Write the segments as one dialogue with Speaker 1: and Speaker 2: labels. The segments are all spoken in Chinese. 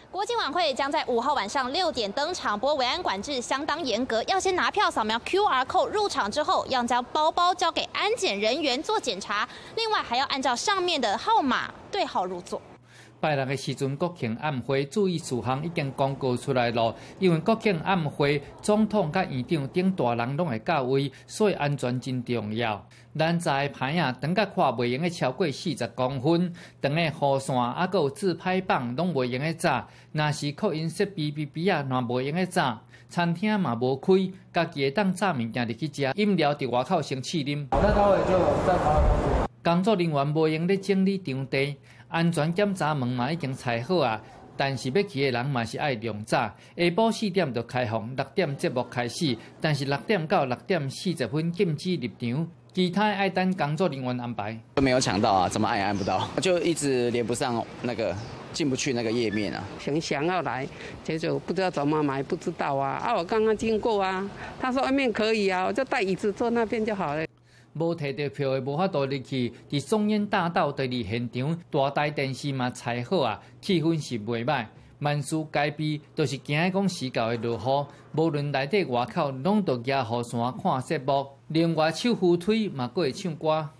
Speaker 1: 国庆晚会将在5号晚上6点登场，不过维安管制相当严格，要先拿票扫描 QR code 入场之后，要将包包交给安检人员做检查，另外还要按照上面的号码对号入座。
Speaker 2: 拜六的时阵，国庆晚会注意事项已经公告出来了。因为国庆晚会，总统甲院长等大人拢会到位，所以安全真重要。咱在的牌啊，长甲看袂用的超过40公分，长的雨伞啊，佮有自拍棒拢袂用的早。若是扩音设备啊，若袂用的早。餐厅嘛无开，家己会当炸物件入去食，饮料伫外口先试啉。那到尾就再跑。工作人员无用咧整理场地。 安全检查门嘛已经拆好啊，但是要去的人嘛是爱量早。下晡4点就开放，6点节目开始，但是6点到6点40分禁止入场，其他爱等工作人员安排。
Speaker 3: 都没有抢到啊，怎么按也按不到，就一直连不上那个进不去那个页面啊。
Speaker 4: 想要来，结果不知道怎么买，不知道啊。我刚刚经过啊，他说外面可以啊，我就带椅子坐那边就好了。
Speaker 2: 无摕到票的无法度入去，伫松烟大道第2现场，大台电视嘛拆好啊，气氛是袂歹。万事皆备，就是惊讲时到会落雨，无论内底外口，拢着举雨伞看节目。另外手扶梯嘛，阁会唱歌。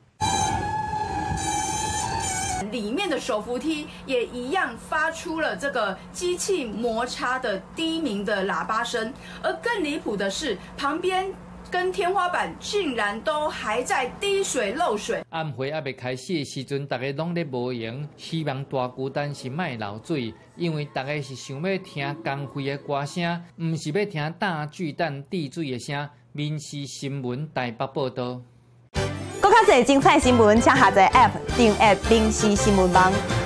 Speaker 5: 里面的手扶梯也一样发出了这个机器摩擦的低鸣的喇叭声，而更离谱的是，旁边跟天花板竟然都还在滴水漏水。
Speaker 2: 晚会还未开始的时阵，大家拢咧无闲，希望大巨蛋是莫漏水，因为大家是想要听光辉的歌声，唔是要听大巨蛋滴水的声。民视新闻台北报道。
Speaker 6: 更较侪精彩新闻，请下载 App 订阅民视新闻网。